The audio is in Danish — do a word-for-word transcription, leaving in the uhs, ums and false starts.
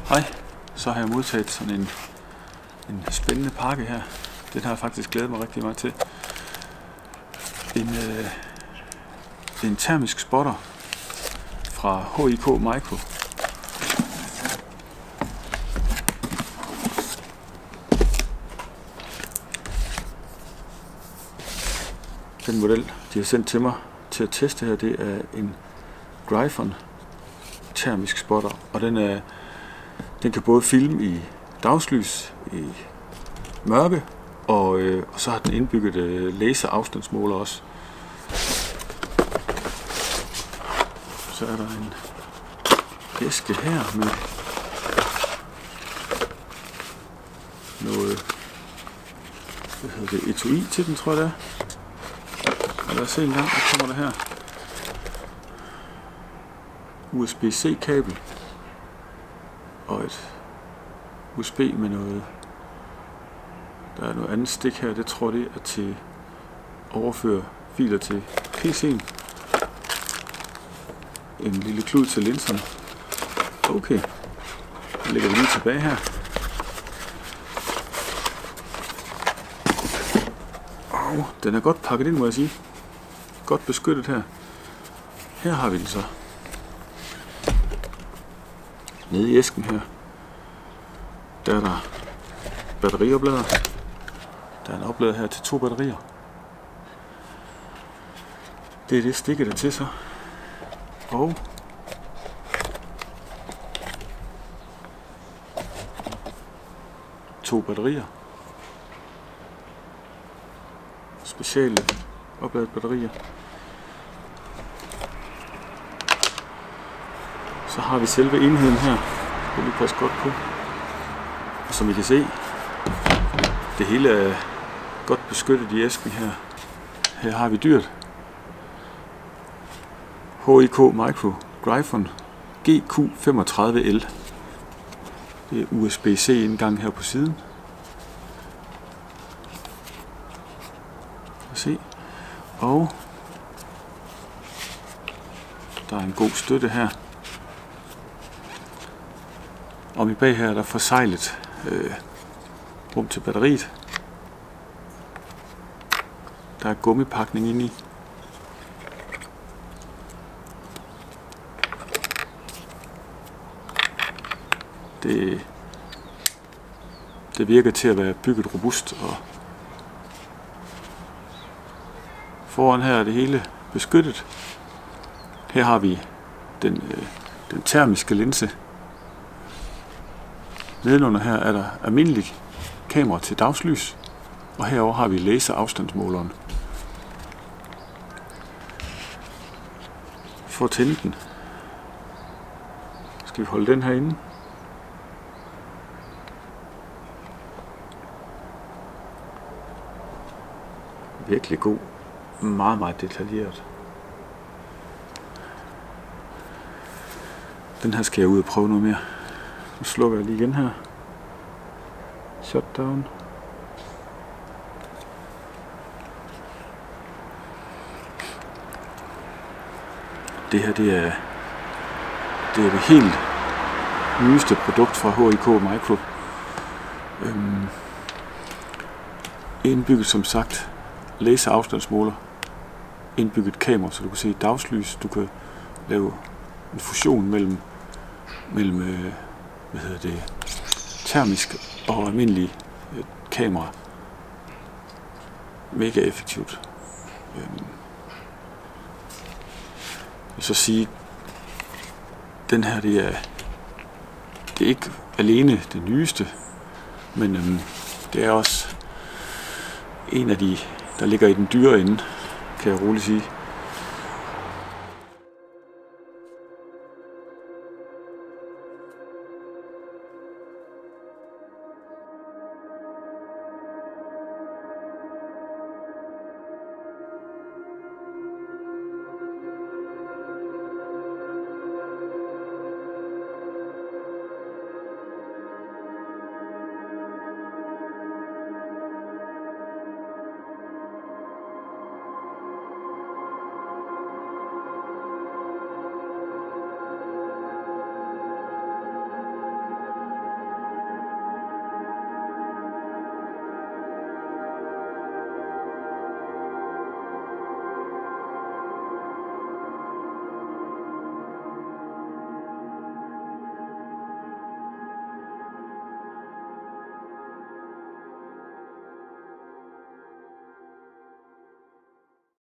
Hej, så har jeg modtaget sådan en, en spændende pakke her. Den har jeg faktisk glædet mig rigtig meget til. En, øh, en termisk spotter fra H I K Micro. Den model, de har sendt til mig til at teste her, det er en Gryphon termisk spotter, og den er den kan både filme i dagslys, i mørke, og, øh, og så har den indbygget øh, laserafstandsmåler også. Så er der en æske her med noget, hvad hedder det, etui til den, tror jeg det er. Og lad os se en gang, hvad kommer der her. U S B C kabel og et U S B med noget. Der er noget andet stik her, det tror jeg det er til at overføre filer til P C'en. En lille klud til linserne. Okay, den lægger vi lige tilbage her. Og den er godt pakket ind, må jeg sige. Godt beskyttet her. Her har vi den så. Nede i æsken her, der er der batterioplader. Der er en oplader her til to batterier. Det er det stikket der til så. Og to batterier. Speciale opladet batterier. Så har vi selve enheden her. Det vil lige passe godt på. Og som I kan se, det hele er godt beskyttet i æsken her. Her har vi dyret. H I K Micro Gryphon G Q femogtredive L. Det er U S B C indgang her på siden. Se. Og der er en god støtte her. Om i bag her er der forseglet øh, rum til batteriet. Der er gummipakning inde i. Det, det virker til at være bygget robust, og foran her er det hele beskyttet. Her har vi den, øh, den termiske linse. Nedenunder her er der almindelig kamera til dagslys, og herover har vi laserafstandsmåleren. For at tænde den, skal vi holde den her inde. Virkelig god. Meget, meget detaljeret. Den her skal jeg ud og prøve noget mere. Nu slukker jeg lige igen her. Shutdown. Det her, det er det er det helt nyeste produkt fra H I K Micro. Øhm, indbygget som sagt laserafstandsmåler, indbygget kamera, så du kan se dagslys. Du kan lave en fusion mellem mellem øh, hvad hedder det, termisk og almindelig øh, kamera. Mega effektivt. Øhm. Jeg vil så sige, den her, det er det er ikke alene det nyeste, men øhm, det er også en af de, der ligger i den dyre ende, kan jeg roligt sige.